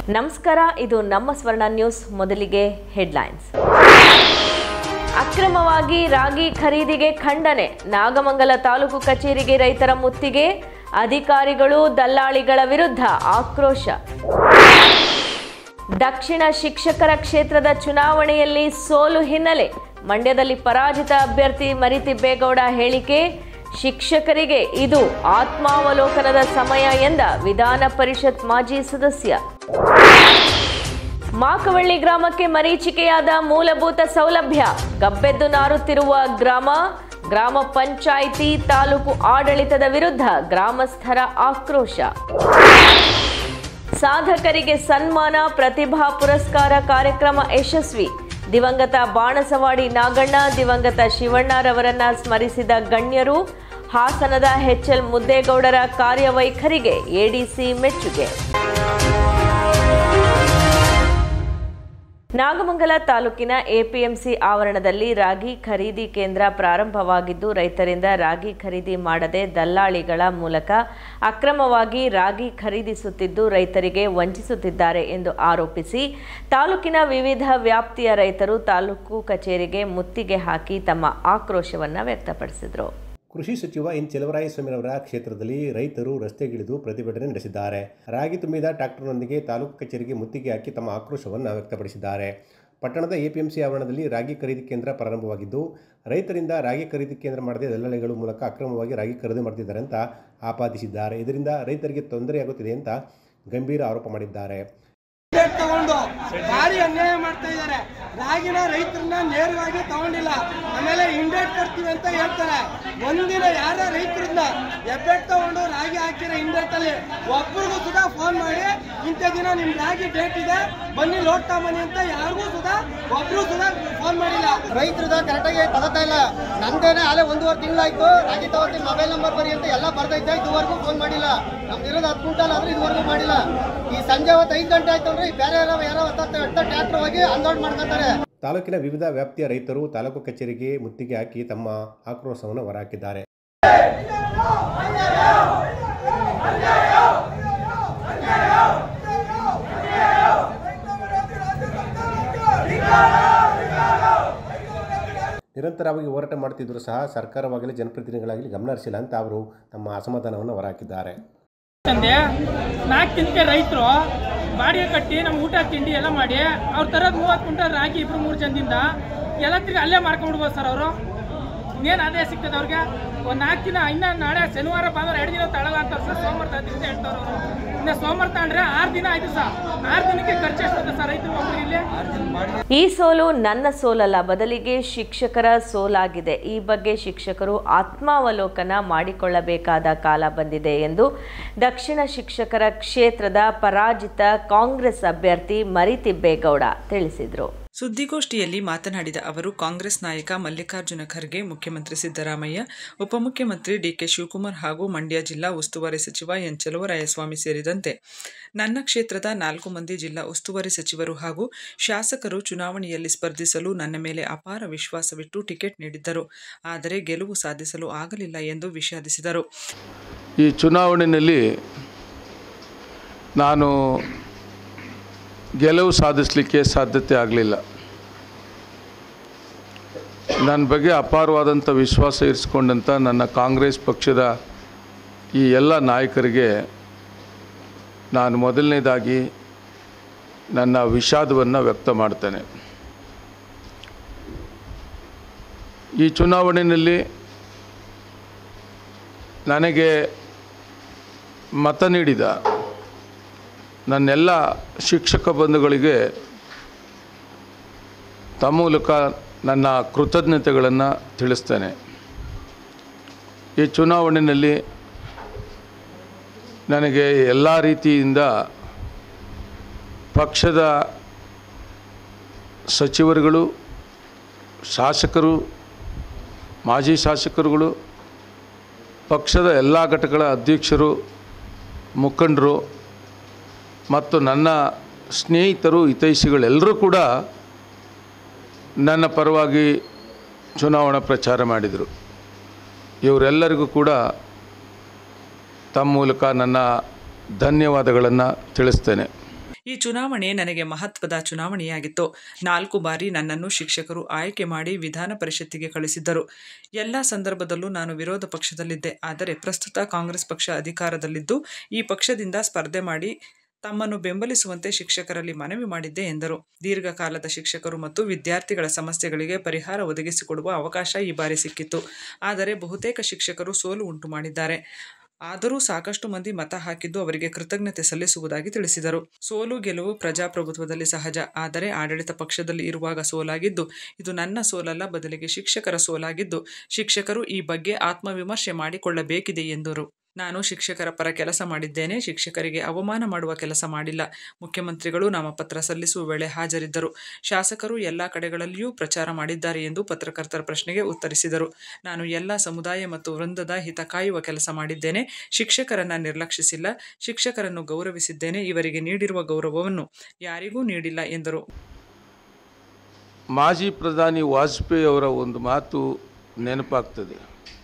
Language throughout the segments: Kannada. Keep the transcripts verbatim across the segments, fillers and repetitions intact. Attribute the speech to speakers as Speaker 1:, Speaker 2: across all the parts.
Speaker 1: ನಮಸ್ಕಾರ, ಇದು ನಮ್ಮ ಸ್ವರ್ಣ ನ್ಯೂಸ್. ಮೊದಲಿಗೆ ಹೆಡ್ಲೈನ್ಸ್. ಅಕ್ರಮವಾಗಿ ರಾಗಿ ಖರೀದಿಗೆ ಖಂಡನೆ. ನಾಗಮಂಗಲ ತಾಲೂಕು ಕಚೇರಿಗೆ ರೈತರ ಮುತ್ತಿಗೆ. ಅಧಿಕಾರಿಗಳು ದಲ್ಲಾಳಿಗಳ ವಿರುದ್ಧ ಆಕ್ರೋಶ. ದಕ್ಷಿಣ ಶಿಕ್ಷಕರ ಕ್ಷೇತ್ರದ ಚುನಾವಣೆಯಲ್ಲಿ ಸೋಲು ಹಿನ್ನೆಲೆ ಮಂಡ್ಯದಲ್ಲಿ ಪರಾಜಿತ ಅಭ್ಯರ್ಥಿ ಮರಿತಿಬ್ಬೇಗೌಡ ಹೇಳಿಕೆ. ಶಿಕ್ಷಕರಿಗೆ ಇದು ಆತ್ಮಾವಲೋಕನದ ಸಮಯ ಎಂದ ವಿಧಾನ ಪರಿಷತ್ ಮಾಜಿ ಸದಸ್ಯ. ಮಾಕವಳ್ಳಿ ಗ್ರಾಮಕ್ಕೆ ಮರೀಚಿಕೆಯಾದ ಮೂಲಭೂತ ಸೌಲಭ್ಯ. ಗಬ್ಬೆದ್ದು ನಾರುತ್ತಿರುವ ಗ್ರಾಮ. ಗ್ರಾಮ ಪಂಚಾಯಿತಿ ತಾಲೂಕು ಆಡಳಿತದ ವಿರುದ್ಧ ಗ್ರಾಮಸ್ಥರ ಆಕ್ರೋಶ. ಸಾಧಕರಿಗೆ ಸನ್ಮಾನ, ಪ್ರತಿಭಾ ಪುರಸ್ಕಾರ ಕಾರ್ಯಕ್ರಮ ಯಶಸ್ವಿ. ದಿವಂಗತ ಬಾಣಸವಾಡಿ ನಾಗಣ್ಣ, ದಿವಂಗತ ಶಿವಣ್ಣರವರನ್ನ ಸ್ಮರಿಸಿದ ಗಣ್ಯರು. ಹಾಸನದ ಎಚ್ಎಲ್ ಮುದ್ದೇಗೌಡರ ಕಾರ್ಯವೈಖರಿಗೆ ಎಡಿಸಿ ಮೆಚ್ಚುಗೆ. ನಾಗಮಂಗಲ ತಾಲೂಕಿನ ಎಪಿಎಂಸಿ ಆವರಣದಲ್ಲಿ ರಾಗಿ ಖರೀದಿ ಕೇಂದ್ರ ಪ್ರಾರಂಭವಾಗಿದ್ದು, ರೈತರಿಂದ ರಾಗಿ ಖರೀದಿ ಮಾಡದೆ ದಲ್ಲಾಳಿಗಳ ಮೂಲಕ ಅಕ್ರಮವಾಗಿ ರಾಗಿ ಖರೀದಿಸುತ್ತಿದ್ದು ರೈತರಿಗೆ ವಂಚಿಸುತ್ತಿದ್ದಾರೆ ಎಂದು ಆರೋಪಿಸಿ ತಾಲೂಕಿನ ವಿವಿಧ ವ್ಯಾಪ್ತಿಯ ರೈತರು ತಾಲೂಕು ಕಚೇರಿಗೆ ಮುತ್ತಿಗೆ ಹಾಕಿ ತಮ್ಮ ಆಕ್ರೋಶವನ್ನು ವ್ಯಕ್ತಪಡಿಸಿದರು.
Speaker 2: ಕೃಷಿ ಸಚಿವ ಎನ್ ಚೆಲುವರಾಯಸ್ವಾಮಿರವರ ಕ್ಷೇತ್ರದಲ್ಲಿ ರೈತರು ರಸ್ತೆಗಿಳಿದು ಪ್ರತಿಭಟನೆ ನಡೆಸಿದ್ದಾರೆ. ರಾಗಿ ತುಂಬಿದ ಟ್ರ್ಯಾಕ್ಟರ್ನೊಂದಿಗೆ ತಾಲೂಕು ಕಚೇರಿಗೆ ಮುತ್ತಿಗೆ ಹಾಕಿ ತಮ್ಮ ಆಕ್ರೋಶವನ್ನು ವ್ಯಕ್ತಪಡಿಸಿದ್ದಾರೆ. ಪಟ್ಟಣದ ಎಪಿಎಂಸಿ ಆವರಣದಲ್ಲಿ ರಾಗಿ ಖರೀದಿ ಕೇಂದ್ರ ಪ್ರಾರಂಭವಾಗಿದ್ದು, ರೈತರಿಂದ ರಾಗಿ ಖರೀದಿ ಕೇಂದ್ರ ಮಾಡದೆ ದಲ್ಲಾಳಿಗಳ ಮೂಲಕ ಅಕ್ರಮವಾಗಿ ರಾಗಿ ಖರೀದಿ ಮಾಡ್ತಿದ್ದಾರೆ ಅಂತ ಆಪಾದಿಸಿದ್ದಾರೆ. ಇದರಿಂದ ರೈತರಿಗೆ ತೊಂದರೆಯಾಗುತ್ತಿದೆ ಅಂತ ಗಂಭೀರ ಆರೋಪ ಮಾಡಿದ್ದಾರೆ.
Speaker 3: ತಗೊಂಡು ಭಾರಿ ಅನ್ಯಾಯ ಮಾಡ್ತಾ ಇದ್ದಾರೆ. ರಾಗಿನ ರೈತರನ್ನ ನೇರವಾಗಿ ತಗೊಂಡಿಲ್ಲ. ಆಮೇಲೆ ಇಂಡೇಟ್ ಕೊಡ್ತೀವಿ ಅಂತ ಹೇಳ್ತಾರೆ. ಒಂದಿನ ಯಾರ ರೈತರನ್ನ ಎಬ್ಬೆಟ್ ತಗೊಂಡು ರಾಗಿ ಹಾಕಿರೋ ಇಂಡೇಟ್ ಅಲ್ಲಿ ಒಬ್ಬರಿಗೂ ಸುಧಾ ಫೋನ್ ಮಾಡಿ ಇಂಥ ದಿನ ನಿಮ್ ರಾಗಿ ಡೇಟ್ ಇದೆ ಬನ್ನಿ ಲೋಡ್ ತಗೊಂಬನ್ನಿ ಅಂತ ಯಾರಿಗೂ ಸುಧಾ ಒಬ್ರು ಸುಧಾ ಫೋನ್ ಮಾಡಿಲ್ಲ. ರೈತರದ ಕರೆಕ್ಟಾಗಿ ತಗೋತಾ ಇಲ್ಲ. ನಂದೇನೆ ಅಲ್ಲೇ ಒಂದೂವರೆ ತಿಂಗಳಾಯ್ತು ರಾಗಿ ತಗೋತೀನಿ, ಮೊಬೈಲ್ ನಂಬರ್ ಬರಿ ಅಂತ ಎಲ್ಲ ಬರ್ದೈತೆ, ಇದುವರೆಗೂ ಫೋನ್ ಮಾಡಿಲ್ಲ. ನಮ್ದು ಇರೋದು ಹತ್ತು ಕ್ವಿಂಟಲ್ ಆದ್ರೆ ಇದುವರೆಗೂ ಮಾಡಿಲ್ಲ. ಈ ಸಂಜೆ ಹೊತ್ತು ಐದು ಗಂಟೆ ಆಯ್ತು ಅಂದ್ರೆ ಬೇರೆ ಯಾರೋ ಯಾರೋ ಟ್ರ್ಯಾಕ್ಟರ್ ಹೋಗಿ ಅನ್ಲೋಡ್ ಮಾಡ್ಕೊತಾರೆ.
Speaker 2: ತಾಲೂಕಿನ ವಿವಿಧ ವ್ಯಾಪ್ತಿಯ ರೈತರು ತಾಲೂಕು ಕಚೇರಿಗೆ ಮುತ್ತಿಗೆ ಹಾಕಿ ತಮ್ಮ ಆಕ್ರೋಶವನ್ನು ಹೊರಹಾಕಿದ್ದಾರೆ. ನಿರಂತರವಾಗಿ ಹೋರಾಟ ಮಾಡುತ್ತಿದ್ದರೂ ಸಹ ಸರ್ಕಾರವಾಗಲಿ ಜನಪ್ರತಿನಿಧಿಗಳಾಗಲಿ ಗಮನ ಹರಿಸಿಲ್ಲ ಅಂತ ಅವರು ತಮ್ಮ ಅಸಮಾಧಾನವನ್ನು ಹೊರಹಾಕಿದ್ದಾರೆ.
Speaker 4: ನಾಲ್ಕು ದಿನಕ್ಕೆ ರೈತರು ಬಾಡಿಗೆ ಕಟ್ಟಿ ನಮ್ಮ ಊಟ ತಿಂಡಿ ಎಲ್ಲ ಮಾಡಿ ಅವ್ರ ತರದ್ ಮೂವತ್ತು ಕ್ವಿಂಟಲ್ ರಾಗಿ ಇಬ್ರು ಮೂರು ಜನದಿಂದ ಎಲ್ಲ ತಿರ್ಗಿ ಅಲ್ಲೇ ಮಾರ್ಕೊಂಡ್ಬಿಡ್ಬೋದು ಸರ್. ಅವರು ಇನ್ನೇನು ಆದಾಯ ಸಿಗ್ತದೆ ಅವ್ರಿಗೆ. ಒಂದು ನಾಲ್ಕು ದಿನ ಇನ್ನ ನಾಳೆ ಶನಿವಾರ ಭಾನುವಾರ ಎರಡು ದಿನ ತಳಗ ಅಂತ ಸರ್. ಸೋಮವಾರ ತಗೊಂಡಿದ್ದೆ ಹೇಳ್ತಾರ ಅವರು. ಇನ್ನು ಸೋಮವಾರ ತಗೊಂಡ್ರೆ ಆರು ದಿನ ಆಯ್ತು ಸರ್. ಆರು ದಿನಕ್ಕೆ ಖರ್ಚು ಎಷ್ಟಿದೆ ಸರ್ ರೈತರು ಒಬ್ಬರು ಇಲ್ಲಿ?
Speaker 1: ಈ ಸೋಲು ನನ್ನ ಸೋಲಲ್ಲ, ಬದಲಿಗೆ ಶಿಕ್ಷಕರ ಸೋಲಾಗಿದೆ. ಈ ಬಗ್ಗೆ ಶಿಕ್ಷಕರು ಆತ್ಮಾವಲೋಕನ ಮಾಡಿಕೊಳ್ಳಬೇಕಾದ ಕಾಲ ಬಂದಿದೆ ಎಂದು ದಕ್ಷಿಣ ಶಿಕ್ಷಕರ ಕ್ಷೇತ್ರದ ಪರಾಜಿತ ಕಾಂಗ್ರೆಸ್ ಅಭ್ಯರ್ಥಿ ಮರಿತಿಬ್ಬೇಗೌಡ ತಿಳಿಸಿದರು.
Speaker 5: ಸುದ್ದಿಗೋಷ್ಠಿಯಲ್ಲಿ ಮಾತನಾಡಿದ ಅವರು, ಕಾಂಗ್ರೆಸ್ ನಾಯಕ ಮಲ್ಲಿಕಾರ್ಜುನ ಖರ್ಗೆ, ಮುಖ್ಯಮಂತ್ರಿ ಸಿದ್ದರಾಮಯ್ಯ, ಉಪಮುಖ್ಯಮಂತ್ರಿ ಡಿಕೆ ಶಿವಕುಮಾರ್ ಹಾಗೂ ಮಂಡ್ಯ ಜಿಲ್ಲಾ ಉಸ್ತುವಾರಿ ಸಚಿವ ಎನ್ ಚೆಲುವರಾಯಸ್ವಾಮಿ ಸೇರಿದಂತೆ ನನ್ನ ಕ್ಷೇತ್ರದ ನಾಲ್ಕು ಮಂದಿ ಜಿಲ್ಲಾ ಉಸ್ತುವಾರಿ ಸಚಿವರು ಹಾಗೂ ಶಾಸಕರು ಚುನಾವಣೆಯಲ್ಲಿ ಸ್ಪರ್ಧಿಸಲು ನನ್ನ ಮೇಲೆ ಅಪಾರ ವಿಶ್ವಾಸವಿಟ್ಟು ಟಿಕೆಟ್ ನೀಡಿದ್ದರು. ಆದರೆ ಗೆಲುವು ಸಾಧಿಸಲು ಆಗಲಿಲ್ಲ ಎಂದು ವಿಷಾದಿಸಿದರು.
Speaker 6: ಈ ಚುನಾವಣೆಯಲ್ಲಿ ನಾನು ಗೆಲುವು ಸಾಧಿಸಲಿಕ್ಕೆ ಸಾಧ್ಯತೆ ಆಗಲಿಲ್ಲ. ನನ್ನ ಬಗ್ಗೆ ಅಪಾರವಾದಂಥ ವಿಶ್ವಾಸ ಇರಿಸಿಕೊಂಡಂಥ ನನ್ನ ಕಾಂಗ್ರೆಸ್ ಪಕ್ಷದ ಈ ಎಲ್ಲ ನಾಯಕರಿಗೆ ನಾನು ಮೊದಲನೇದಾಗಿ ನನ್ನ ವಿಷಾದವನ್ನು ವ್ಯಕ್ತ ಮಾಡ್ತೇನೆ. ಈ ಚುನಾವಣೆಯಲ್ಲಿ ನನಗೆ ಮತ ನೀಡಿದ ನನ್ನೆಲ್ಲ ಶಿಕ್ಷಕ ಬಂಧುಗಳಿಗೆ ತಮ್ಮ ಮೂಲಕ ನನ್ನ ಕೃತಜ್ಞತೆಗಳನ್ನು ತಿಳಿಸ್ತೇನೆ. ಈ ಚುನಾವಣೆಯಲ್ಲಿ ನನಗೆ ಎಲ್ಲ ರೀತಿಯಿಂದ ಪಕ್ಷದ ಸಚಿವರುಗಳು, ಶಾಸಕರು, ಮಾಜಿ ಶಾಸಕರುಗಳು, ಪಕ್ಷದ ಎಲ್ಲ ಘಟಕಗಳ ಅಧ್ಯಕ್ಷರು, ಮುಖಂಡರು ಮತ್ತು ನನ್ನ ಸ್ನೇಹಿತರು, ಹಿತೈಷಿಗಳೆಲ್ಲರೂ ಕೂಡ ನನ್ನ ಪರವಾಗಿ ಚುನಾವಣಾ ಪ್ರಚಾರ ಮಾಡಿದರು. ಇವರೆಲ್ಲರಿಗೂ ಕೂಡ ತಮ್ಮ ಮೂಲಕ ನನ್ನ ಧನ್ಯವಾದಗಳನ್ನು ತಿಳಿಸ್ತೇನೆ.
Speaker 5: ಈ ಚುನಾವಣೆ ನನಗೆ ಮಹತ್ವದ ಚುನಾವಣೆಯಾಗಿತ್ತು. ನಾಲ್ಕು ಬಾರಿ ನನ್ನನ್ನು ಶಿಕ್ಷಕರು ಆಯ್ಕೆ ಮಾಡಿ ವಿಧಾನ ಪರಿಷತ್ತಿಗೆ ಕಳಿಸಿದ್ದರು. ಎಲ್ಲ ಸಂದರ್ಭದಲ್ಲೂ ನಾನು ವಿರೋಧ ಪಕ್ಷದಲ್ಲಿದ್ದೆ. ಆದರೆ ಪ್ರಸ್ತುತ ಕಾಂಗ್ರೆಸ್ ಪಕ್ಷ ಅಧಿಕಾರದಲ್ಲಿದ್ದು ಈ ಪಕ್ಷದಿಂದ ಸ್ಪರ್ಧೆ ಮಾಡಿ ತಮ್ಮನ್ನು ಬೆಂಬಲಿಸುವಂತೆ ಶಿಕ್ಷಕರಲ್ಲಿ ಮನವಿ ಮಾಡಿದ್ದೆ ಎಂದರು. ದೀರ್ಘಕಾಲದ ಶಿಕ್ಷಕರು ಮತ್ತು ವಿದ್ಯಾರ್ಥಿಗಳ ಸಮಸ್ಯೆಗಳಿಗೆ ಪರಿಹಾರ ಒದಗಿಸಿಕೊಡುವ ಅವಕಾಶ ಈ ಬಾರಿ ಸಿಕ್ಕಿತ್ತು. ಆದರೆ ಬಹುತೇಕ ಶಿಕ್ಷಕರು ಸೋಲು ಉಂಟು ಮಾಡಿದ್ದಾರೆ. ಆದರೂ ಸಾಕಷ್ಟು ಮಂದಿ ಮತ ಹಾಕಿದ್ದು ಅವರಿಗೆ ಕೃತಜ್ಞತೆ ಸಲ್ಲಿಸುವುದಾಗಿ ತಿಳಿಸಿದರು. ಸೋಲು ಗೆಲುವು ಪ್ರಜಾಪ್ರಭುತ್ವದಲ್ಲಿ ಸಹಜ. ಆದರೆ ಆಡಳಿತ ಪಕ್ಷದಲ್ಲಿ ಇರುವಾಗ ಸೋಲಾಗಿದ್ದು ಇದು ನನ್ನ ಸೋಲಲ್ಲ, ಬದಲಿಗೆ ಶಿಕ್ಷಕರ ಸೋಲಾಗಿದ್ದು ಶಿಕ್ಷಕರು ಈ ಬಗ್ಗೆ ಆತ್ಮವಿಮರ್ಶೆ ಮಾಡಿಕೊಳ್ಳಬೇಕಿದೆ ಎಂದರು. ನಾನು ಶಿಕ್ಷಕರ ಪರ ಕೆಲಸ ಮಾಡಿದ್ದೇನೆ. ಶಿಕ್ಷಕರಿಗೆ ಅವಮಾನ ಮಾಡುವ ಕೆಲಸ ಮಾಡಿಲ್ಲ. ಮುಖ್ಯಮಂತ್ರಿಗಳು ನಾಮಪತ್ರ ಸಲ್ಲಿಸುವ ವೇಳೆ ಹಾಜರಿದ್ದರು. ಶಾಸಕರು ಎಲ್ಲ ಕಡೆಗಳಲ್ಲಿಯೂ ಪ್ರಚಾರ ಮಾಡಿದ್ದಾರೆ ಎಂದು ಪತ್ರಕರ್ತರ ಪ್ರಶ್ನೆಗೆ ಉತ್ತರಿಸಿದರು. ನಾನು ಎಲ್ಲ ಸಮುದಾಯ ಮತ್ತು ವೃಂದದ ಹಿತ ಕಾಯುವ ಕೆಲಸ ಮಾಡಿದ್ದೇನೆ. ಶಿಕ್ಷಕರನ್ನ ನಿರ್ಲಕ್ಷಿಸಿಲ್ಲ. ಶಿಕ್ಷಕರನ್ನು ಗೌರವಿಸಿದ್ದೇನೆ. ಇವರಿಗೆ ನೀಡಿರುವ ಗೌರವವನ್ನು ಯಾರಿಗೂ ನೀಡಿಲ್ಲ ಎಂದರು.
Speaker 6: ಮಾಜಿ ಪ್ರಧಾನಿ ವಾಜಪೇಯಿ ಅವರ ಒಂದು ಮಾತು ನೆನಪಾಗ್ತದೆ,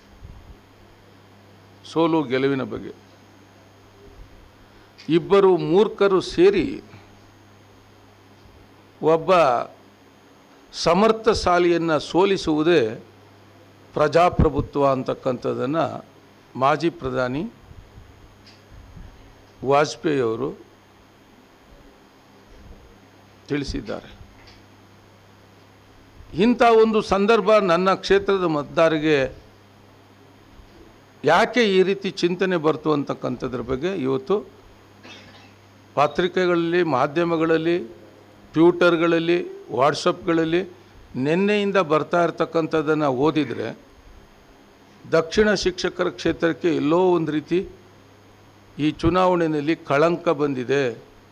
Speaker 6: ಸೋಲು ಗೆಲುವಿನ ಬಗ್ಗೆ. ಇಬ್ಬರು ಮೂರ್ಖರು ಸೇರಿ ಒಬ್ಬ ಸಮರ್ಥಶಾಲಿಯನ್ನು ಸೋಲಿಸುವುದೇ ಪ್ರಜಾಪ್ರಭುತ್ವ ಅಂತಕ್ಕಂಥದ್ದನ್ನು ಮಾಜಿ ಪ್ರಧಾನಿ ವಾಜಪೇಯಿ ಅವರು ತಿಳಿಸಿದ್ದಾರೆ. ಇಂಥ ಒಂದು ಸಂದರ್ಭ ನನ್ನ ಕ್ಷೇತ್ರದ ಮತದಾರರಿಗೆ ಯಾಕೆ ಈ ರೀತಿ ಚಿಂತನೆ ಬರ್ತು ಅಂತಕ್ಕಂಥದ್ರ ಬಗ್ಗೆ ಇವತ್ತು ಪತ್ರಿಕೆಗಳಲ್ಲಿ, ಮಾಧ್ಯಮಗಳಲ್ಲಿ, ಟ್ವಿಟರ್ಗಳಲ್ಲಿ, ವಾಟ್ಸಪ್ಗಳಲ್ಲಿ ನಿನ್ನೆಯಿಂದ ಬರ್ತಾ ಇರ್ತಕ್ಕಂಥದ್ದನ್ನು ಓದಿದರೆ ದಕ್ಷಿಣ ಶಿಕ್ಷಕರ ಕ್ಷೇತ್ರಕ್ಕೆ ಎಲ್ಲೋ ಒಂದು ರೀತಿ ಈ ಚುನಾವಣೆಯಲ್ಲಿ ಕಳಂಕ ಬಂದಿದೆ.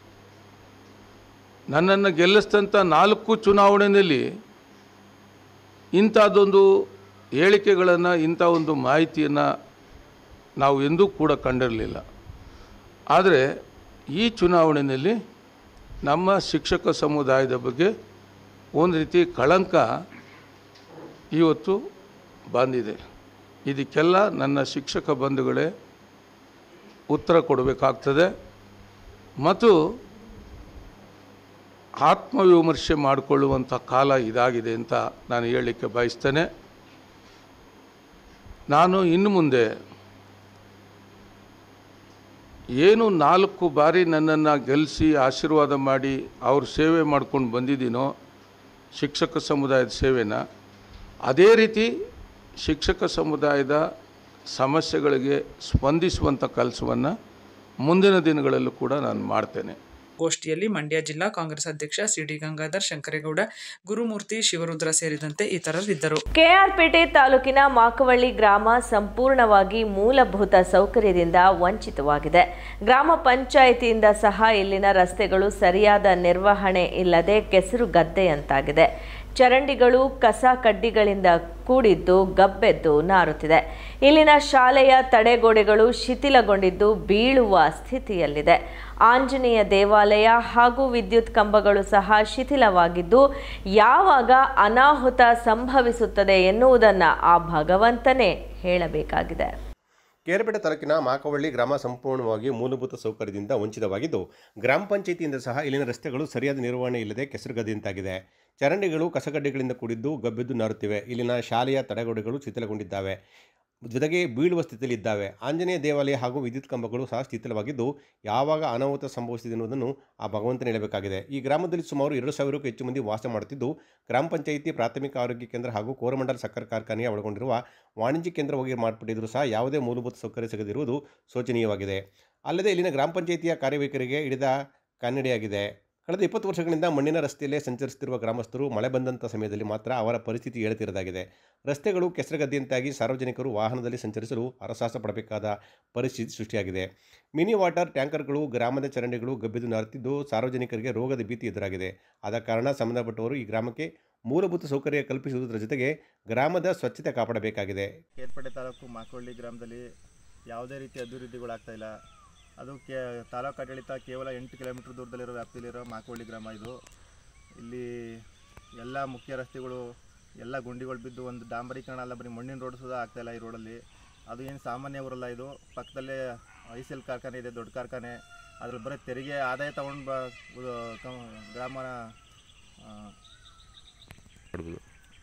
Speaker 6: ನನ್ನನ್ನು ಗೆಲ್ಲಿಸಿದಂಥ ನಾಲ್ಕು ಚುನಾವಣೆಯಲ್ಲಿ ಇಂಥದ್ದೊಂದು ಹೇಳಿಕೆಗಳನ್ನು, ಇಂಥ ಒಂದು ಮಾಹಿತಿಯನ್ನು ನಾವು ಎಂದೂ ಕೂಡ ಕಂಡಿರಲಿಲ್ಲ. ಆದರೆ ಈ ಚುನಾವಣೆಯಲ್ಲಿ ನಮ್ಮ ಶಿಕ್ಷಕ ಸಮುದಾಯದ ಬಗ್ಗೆ ಒಂದು ರೀತಿ ಕಳಂಕ ಇವತ್ತು ಬಂದಿದೆ. ಇದಕ್ಕೆಲ್ಲ ನನ್ನ ಶಿಕ್ಷಕ ಬಂಧುಗಳೇ ಉತ್ತರ ಕೊಡಬೇಕಾಗ್ತದೆ ಮತ್ತು ಆತ್ಮವಿಮರ್ಶೆ ಮಾಡಿಕೊಳ್ಳುವಂಥ ಕಾಲ ಇದಾಗಿದೆ ಅಂತ ನಾನು ಹೇಳಲಿಕ್ಕೆ ಬಯಸ್ತೇನೆ. ನಾನು ಇನ್ನು ಮುಂದೆ ಏನು ನಾಲ್ಕು ಬಾರಿ ನನ್ನನ್ನು ಗೆಲ್ಲಿಸಿ ಆಶೀರ್ವಾದ ಮಾಡಿ ಅವ್ರ ಸೇವೆ ಮಾಡ್ಕೊಂಡು ಬಂದಿದ್ದೀನೋ ಶಿಕ್ಷಕ ಸಮುದಾಯದ ಸೇವೆನ, ಅದೇ ರೀತಿ ಶಿಕ್ಷಕ ಸಮುದಾಯದ ಸಮಸ್ಯೆಗಳಿಗೆ ಸ್ಪಂದಿಸುವಂಥ ಕೆಲಸವನ್ನು ಮುಂದಿನ ದಿನಗಳಲ್ಲೂ ಕೂಡ ನಾನು ಮಾಡ್ತೇನೆ.
Speaker 5: ಗೋಷ್ಠಿಯಲ್ಲಿ ಮಂಡ್ಯ ಜಿಲ್ಲಾ ಕಾಂಗ್ರೆಸ್ ಅಧ್ಯಕ್ಷ ಸಿ ಡಿ ಗಂಗಾಧರ್, ಶಂಕರೇಗೌಡ, ಗುರುಮೂರ್ತಿ, ಶಿವರುದ್ರ ಸೇರಿದಂತೆ ಇತರರಿದ್ದರು.
Speaker 1: ಕೆಆರ್ಪೇಟೆ ತಾಲೂಕಿನ ಮಾಕವಳ್ಳಿ ಗ್ರಾಮ ಸಂಪೂರ್ಣವಾಗಿ ಮೂಲಭೂತ ಸೌಕರ್ಯದಿಂದ ವಂಚಿತವಾಗಿದೆ. ಗ್ರಾಮ ಪಂಚಾಯಿತಿಯಿಂದ ಸಹ ಇಲ್ಲಿನ ರಸ್ತೆಗಳು ಸರಿಯಾದ ನಿರ್ವಹಣೆ ಇಲ್ಲದೆ ಕೆಸರು ಗದ್ದೆಯಂತಾಗಿದೆ. ಚರಂಡಿಗಳು ಕಸ ಕಡ್ಡಿಗಳಿಂದ ಕೂಡಿದ್ದು ಗಬ್ಬೆದ್ದು ನಾರುತ್ತಿದೆ. ಇಲ್ಲಿನ ಶಾಲೆಯ ತಡೆಗೋಡೆಗಳು ಶಿಥಿಲಗೊಂಡಿದ್ದು ಬೀಳುವ ಸ್ಥಿತಿಯಲ್ಲಿದೆ. ಆಂಜನೇಯ ದೇವಾಲಯ ಹಾಗೂ ವಿದ್ಯುತ್ ಕಂಬಗಳು ಸಹ ಶಿಥಿಲವಾಗಿದ್ದು ಯಾವಾಗ ಅನಾಹುತ ಸಂಭವಿಸುತ್ತದೆ ಎನ್ನುವುದನ್ನು ಆ ಭಗವಂತನೇ ಹೇಳಬೇಕಾಗಿದೆ.
Speaker 2: ಕೆಆರ್ಪೇಟೆ ತಾಲೂಕಿನ ಮಾಕವಳ್ಳಿ ಗ್ರಾಮ ಸಂಪೂರ್ಣವಾಗಿ ಮೂಲಭೂತ ಸೌಕರ್ಯದಿಂದ ವಂಚಿತವಾಗಿದ್ದು ಗ್ರಾಮ ಪಂಚಾಯಿತಿಯಿಂದ ಸಹ ಇಲ್ಲಿನ ರಸ್ತೆಗಳು ಸರಿಯಾದ ನಿರ್ವಹಣೆ ಇಲ್ಲದೆ ಕೆಸರುಗದ್ದೆಯಂತಾಗಿದೆ. ಚರಂಡಿಗಳು ಕಸಗಡ್ಡೆಗಳಿಂದ ಕೂಡಿದ್ದು ಗಬ್ಬೆದ್ದು ನಾರುತ್ತಿವೆ. ಇಲ್ಲಿನ ಶಾಲೆಯ ತಡೆಗೋಡೆಗಳು ಶಿಥಿಲಗೊಂಡಿದ್ದಾವೆ, ಜೊತೆಗೆ ಬೀಳುವ ಸ್ಥಿತಿಯಲ್ಲಿದ್ದಾವೆ. ಆಂಜನೇಯ ದೇವಾಲಯ ಹಾಗೂ ವಿದ್ಯುತ್ ಕಂಬಗಳು ಸಹ ಶಿಥಿಲವಾಗಿದ್ದು ಯಾವಾಗ ಅನಾಹುತ ಸಂಭವಿಸಿದೆ ಎನ್ನುವುದನ್ನು ಆ ಭಗವಂತನೇ ಹೇಳಬೇಕಾಗಿದೆ. ಈ ಗ್ರಾಮದಲ್ಲಿ ಸುಮಾರು ಎರಡು ಸಾವಿರಕ್ಕೂ ಹೆಚ್ಚು ಮಂದಿ ವಾಸ ಮಾಡುತ್ತಿದ್ದು ಗ್ರಾಮ ಪಂಚಾಯಿತಿ, ಪ್ರಾಥಮಿಕ ಆರೋಗ್ಯ ಕೇಂದ್ರ ಹಾಗೂ ಕೋರಮಂಡಲ ಸಕ್ಕರೆ ಕಾರ್ಖಾನೆಯ ಒಳಗೊಂಡಿರುವ ವಾಣಿಜ್ಯ ಕೇಂದ್ರವಾಗಿ ಮಾರ್ಪಟ್ಟಿದ್ದರೂ ಸಹ ಯಾವುದೇ ಮೂಲಭೂತ ಸೌಕರ್ಯ ಸಿಗದಿರುವುದು ಶೋಚನೀಯವಾಗಿದೆ. ಅಲ್ಲದೆ ಇಲ್ಲಿನ ಗ್ರಾಮ ಪಂಚಾಯಿತಿಯ ಕಾರ್ಯವೈಖರಿಗೆ ಹಿಡಿದ ಕನ್ನಡಿಯಾಗಿದೆ. ಕಳೆದ ಇಪ್ಪತ್ತು ವರ್ಷಗಳಿಂದ ಮಣ್ಣಿನ ರಸ್ತೆಯಲ್ಲೇ ಸಂಚರಿಸುತ್ತಿರುವ ಗ್ರಾಮಸ್ಥರು ಮಳೆ ಬಂದಂಥ ಸಮಯದಲ್ಲಿ ಮಾತ್ರ ಅವರ ಪರಿಸ್ಥಿತಿ ಹೇಳುತ್ತಿರದಾಗಿದೆ. ರಸ್ತೆಗಳು ಕೆಸರುಗದ್ದೆಯಂತಾಗಿ ಸಾರ್ವಜನಿಕರು ವಾಹನದಲ್ಲಿ ಸಂಚರಿಸಲು ಹರಸಾಹಸ ಪಡಬೇಕಾದ ಪರಿಸ್ಥಿತಿ ಸೃಷ್ಟಿಯಾಗಿದೆ. ಮಿನಿ ವಾಟರ್ ಟ್ಯಾಂಕರ್ಗಳು, ಗ್ರಾಮದ ಚರಂಡಿಗಳು ಗಬ್ಬೆದ್ದು ನಾರುತ್ತಿದ್ದು ಸಾರ್ವಜನಿಕರಿಗೆ ರೋಗದ ಭೀತಿ ಎದುರಾಗಿದೆ. ಆದ ಕಾರಣ ಸಂಬಂಧಪಟ್ಟವರು ಈ ಗ್ರಾಮಕ್ಕೆ ಮೂಲಭೂತ ಸೌಕರ್ಯ ಕಲ್ಪಿಸುವುದರ ಜೊತೆಗೆ ಗ್ರಾಮದ ಸ್ವಚ್ಛತೆ ಕಾಪಾಡಬೇಕಾಗಿದೆ.
Speaker 7: ಕೆಆರ್ಪೇಟೆ ತಾಲೂಕು ಮಾಕವಳ್ಳಿ ಗ್ರಾಮದಲ್ಲಿ ಯಾವುದೇ ರೀತಿ ಅಭಿವೃದ್ಧಿಗಳಾಗ್ತಾ ಇಲ್ಲ. ಅದು ಕೆ ತಾಲೂಕು ಆಡಳಿತ ಕೇವಲ ಎಂಟು ಕಿಲೋಮೀಟ್ರ್ ದೂರದಲ್ಲಿರೋ ವ್ಯಾಪ್ತಿಯಲ್ಲಿರೋ ಮಾಕವಳ್ಳಿ ಗ್ರಾಮ ಇದು. ಇಲ್ಲಿ ಎಲ್ಲ ಮುಖ್ಯ ರಸ್ತೆಗಳು ಎಲ್ಲ ಗುಂಡಿಗಳು ಬಿದ್ದು ಒಂದು ಡಾಂಬರೀಕರಣ ಅಲ್ಲ, ಬರೀ ಮಣ್ಣಿನ ರೋಡ್ ಸುಧಾ ಆಗ್ತಾಯಿಲ್ಲ ಈ ರೋಡಲ್ಲಿ. ಅದು ಏನು ಸಾಮಾನ್ಯ ಊರಲ್ಲ, ಇದು ಪಕ್ಕದಲ್ಲೇ ಐ ಸಿ ಎಲ್ ಕಾರ್ಖಾನೆ ಇದೆ, ದೊಡ್ಡ ಕಾರ್ಖಾನೆ. ಅದ್ರ ಬರೀ ತೆರಿಗೆ ಆದಾಯ ತಗೊಂಡು ಬ ಉ- ಕ- ಗ್ರಾಮನ ಆ, ಹ್ಮ್.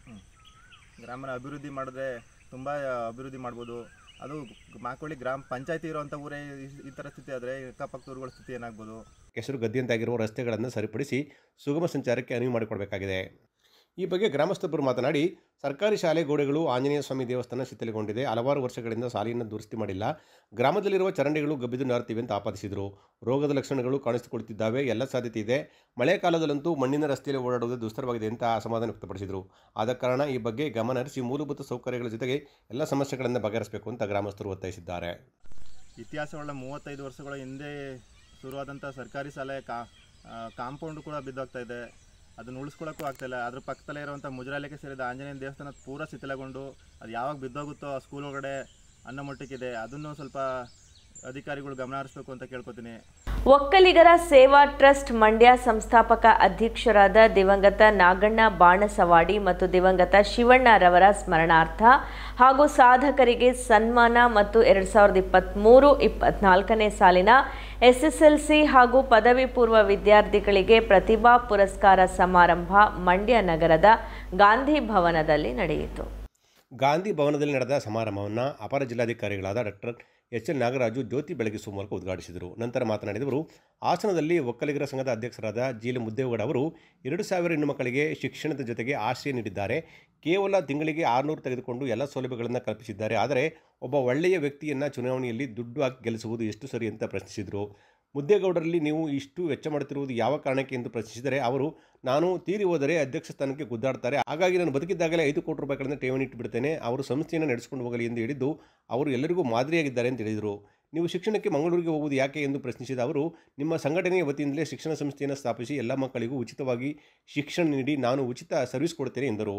Speaker 7: ಗ್ರಾಮನ ಅಭಿವೃದ್ಧಿ ಮಾಡಿದ್ರೆ ತುಂಬ ಅಭಿವೃದ್ಧಿ ಮಾಡ್ಬೋದು. ಅದು ಮಾಕೋಳಿ ಗ್ರಾಮ ಪಂಚಾಯತಿ ಇರೋವಂಥ ಊರೇ ಈ- ಈ ಥರ ಸ್ಥಿತಿ ಆದರೆ ಅಕ್ಕಪಕ್ಕದ ಊರುಗಳ ಸ್ಥಿತಿ ಏನಾಗ್ಬೋದು?
Speaker 2: ಕೆಸರು ಗದ್ದೆಯಂತಾಗಿರುವ ರಸ್ತೆಗಳನ್ನು ಸರಿಪಡಿಸಿ ಸುಗಮ ಸಂಚಾರಕ್ಕೆ ಅನುವು ಮಾಡಿಕೊಡಬೇಕಾಗಿದೆ. ಈ ಬಗ್ಗೆ ಗ್ರಾಮಸ್ಥೊಬ್ಬರು ಮಾತನಾಡಿ, ಸರ್ಕಾರಿ ಶಾಲೆ ಗೋಡೆಗಳು, ಆಂಜನೇಯ ಸ್ವಾಮಿ ದೇವಸ್ಥಾನ ಶಿಥಿಲಗೊಂಡಿದೆ. ಹಲವಾರು ವರ್ಷಗಳಿಂದ ಶಾಲೆಯನ್ನು ದುರಸ್ತಿ ಮಾಡಿಲ್ಲ. ಗ್ರಾಮದಲ್ಲಿರುವ ಚರಂಡಿಗಳು ಗಬ್ಬಿದು ನಾರುತ್ತಿವೆ ಅಂತ ಆಪಾದಿಸಿದರು. ರೋಗದ ಲಕ್ಷಣಗಳು ಕಾಣಿಸಿಕೊಳ್ಳುತ್ತಿದ್ದಾವೆ. ಎಲ್ಲ ಸಾಧ್ಯತೆ ಇದೆ. ಮಳೆ ಕಾಲದಲ್ಲಂತೂ ಮಣ್ಣಿನ ರಸ್ತೆಯಲ್ಲಿ ಓಡಾಡುವುದು ದುಸ್ತರವಾಗಿದೆ ಅಂತ ಅಸಮಾಧಾನ ವ್ಯಕ್ತಪಡಿಸಿದರು. ಆದ ಕಾರಣ ಈ ಬಗ್ಗೆ ಗಮನ ಹರಿಸಿ ಮೂಲಭೂತ ಸೌಕರ್ಯಗಳ ಜೊತೆಗೆ ಎಲ್ಲ ಸಮಸ್ಯೆಗಳನ್ನು ಬಗೆಹರಿಸಬೇಕು ಅಂತ ಗ್ರಾಮಸ್ಥರು ಒತ್ತಾಯಿಸಿದ್ದಾರೆ.
Speaker 7: ಇತಿಹಾಸವುಳ್ಳ ಮೂವತ್ತೈದು ವರ್ಷಗಳ ಹಿಂದೆ ಶುರುವಾದಂಥ ಸರ್ಕಾರಿ ಶಾಲೆ ಕಾ ಕಾಂಪೌಂಡು ಕೂಡ ಬಿದ್ದೋಗ್ತಾ ಇದೆ. ಅದನ್ನು ಉಳಿಸ್ಕೊಳ್ಳೋಕ್ಕೂ ಆಗ್ತಾಯಿಲ್ಲ. ಅದ್ರ ಪಕ್ಕದಲ್ಲೇ ಇರುವಂಥ ಮುಜರಾಲಕ್ಕೆ ಸೇರಿದ ಆಂಜನೇಯ ದೇವಸ್ಥಾನ ಪೂರ ಶಿಥಿಲಗೊಂಡು ಅದು ಯಾವಾಗ ಬಿದ್ದೋಗುತ್ತೋ ಆ ಸ್ಕೂಲ್ ಒಳಗಡೆ ಅನ್ನೋ ಮಟ್ಟಕ್ಕಿದೆ. ಅದನ್ನು ಸ್ವಲ್ಪ ಅಧಿಕಾರಿಗಳು ಗಮನ ಹರಿಸಬೇಕು ಅಂತ ಕೇಳ್ಕೊತೀನಿ.
Speaker 1: ಒಕ್ಕಲಿಗರ ಸೇವಾ ಟ್ರಸ್ಟ್ ಮಂಡ್ಯ ಸಂಸ್ಥಾಪಕ ಅಧ್ಯಕ್ಷರಾದ ದಿವಂಗತ ನಾಗಣ್ಣ ಬಾಣಸವಾಡಿ ಮತ್ತು ದಿವಂಗತ ಶಿವಣ್ಣರವರ ಸ್ಮರಣಾರ್ಥ ಹಾಗೂ ಸಾಧಕರಿಗೆ ಸನ್ಮಾನ ಮತ್ತು ಎರಡು ಸಾವಿರದ ಇಪ್ಪತ್ತ್ಮೂರು ಇಪ್ಪತ್ತ್ನಾಲ್ಕನೇ ಸಾಲಿನ ಎಸ್ಎಸ್ಎಲ್ಸಿ ಹಾಗೂ ಪದವಿ ಪೂರ್ವ ವಿದ್ಯಾರ್ಥಿಗಳಿಗೆ ಪ್ರತಿಭಾ ಪುರಸ್ಕಾರ ಸಮಾರಂಭ ಮಂಡ್ಯ ನಗರದ ಗಾಂಧಿ ಭವನದಲ್ಲಿ ನಡೆಯಿತು.
Speaker 2: ಗಾಂಧಿ ಭವನದಲ್ಲಿ ನಡೆದ ಸಮಾರಂಭವನ್ನು ಅಪರ ಜಿಲ್ಲಾಧಿಕಾರಿಗಳಾದ ಡಾಕ್ಟರ್ ಎಚ್ ಎಲ್ ನಾಗರಾಜು ಜ್ಯೋತಿ ಬೆಳಗಿಸುವ ಮೂಲಕ ಉದ್ಘಾಟಿಸಿದರು. ನಂತರ ಮಾತನಾಡಿದವರು, ಹಾಸನದಲ್ಲಿ ಒಕ್ಕಲಿಗರ ಸಂಘದ ಅಧ್ಯಕ್ಷರಾದ ಜೀಲ ಮುದ್ದೇಗೌಡ ಅವರು ಎರಡು ಸಾವಿರ ಹೆಣ್ಣು ಮಕ್ಕಳಿಗೆ ಶಿಕ್ಷಣದ ಜೊತೆಗೆ ಆಶ್ರಯ ನೀಡಿದ್ದಾರೆ. ಕೇವಲ ತಿಂಗಳಿಗೆ ಆರುನೂರು ತೆಗೆದುಕೊಂಡು ಎಲ್ಲ ಸೌಲಭ್ಯಗಳನ್ನು ಕಲ್ಪಿಸಿದ್ದಾರೆ. ಆದರೆ ಒಬ್ಬ ಒಳ್ಳೆಯ ವ್ಯಕ್ತಿಯನ್ನು ಚುನಾವಣೆಯಲ್ಲಿ ದುಡ್ಡು ಹಾಕಿ ಗೆಲ್ಲಿಸುವುದು ಎಷ್ಟು ಸರಿ ಅಂತ ಪ್ರಶ್ನಿಸಿದರು. ಮುದ್ದೇಗೌಡರಲ್ಲಿ ನೀವು ಇಷ್ಟು ವೆಚ್ಚ ಮಾಡುತ್ತಿರುವುದು ಯಾವ ಕಾರಣಕ್ಕೆ ಎಂದು ಪ್ರಶ್ನಿಸಿದರೆ ಅವರು, ನಾನು ತೀರಿ ಹೋದರೆ ಅಧ್ಯಕ್ಷ ಸ್ಥಾನಕ್ಕೆ ಗುದ್ದಾಡ್ತಾರೆ, ಹಾಗಾಗಿ ನಾನು ಬದುಕಿದ್ದಾಗಲೇ ಐದು ಕೋಟಿ ರೂಪಾಯಿಗಳನ್ನು ಠೇವಣಿ ಇಟ್ಟುಬಿಡ್ತೇನೆ, ಅವರು ಸಂಸ್ಥೆಯನ್ನು ನಡೆಸಿಕೊಂಡು ಹೋಗಲಿ ಎಂದು ಹೇಳಿದ್ದು ಅವರು ಎಲ್ಲರಿಗೂ ಮಾದರಿಯಾಗಿದ್ದಾರೆ ಅಂತ ಹೇಳಿದರು. ನೀವು ಶಿಕ್ಷಣಕ್ಕೆ ಮಂಗಳೂರಿಗೆ ಹೋಗುವುದು ಯಾಕೆ ಎಂದು ಪ್ರಶ್ನಿಸಿದ ಅವರು, ನಿಮ್ಮ ಸಂಘಟನೆಯ ವತಿಯಿಂದಲೇ ಶಿಕ್ಷಣ ಸಂಸ್ಥೆಯನ್ನು ಸ್ಥಾಪಿಸಿ ಎಲ್ಲ ಮಕ್ಕಳಿಗೂ ಉಚಿತವಾಗಿ ಶಿಕ್ಷಣ ನೀಡಿ ನಾನು ಉಚಿತ ಸರ್ವಿಸ್ ಕೊಡ್ತೇನೆ ಎಂದರು.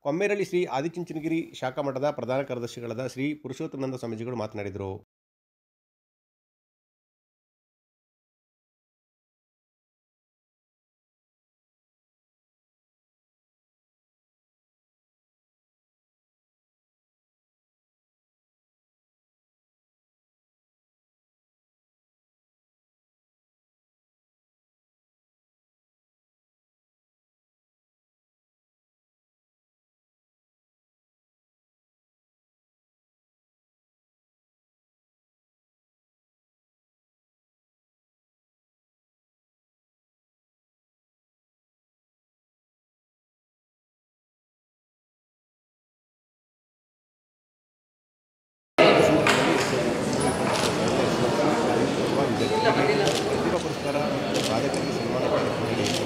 Speaker 2: ಕೊಮ್ಮೇರಳ್ಳಿ ಶ್ರೀ ಆದಿಚುಂಚನಗಿರಿ ಶಾಖಾ ಮಠದ ಪ್ರಧಾನ ಕಾರ್ಯದರ್ಶಿಗಳಾದ ಶ್ರೀ ಪುರುಷೋತ್ತಮಾನಂದ ಸ್ವಾಮೀಜಿಗಳು ಮಾತನಾಡಿದರು. ಪ್ರತಿಭಾ ಪುರಸ್ಕಾರ ಸಾಧಕರಿಗೆ ಸನ್ಮಾನ ನೀಡಿದರು.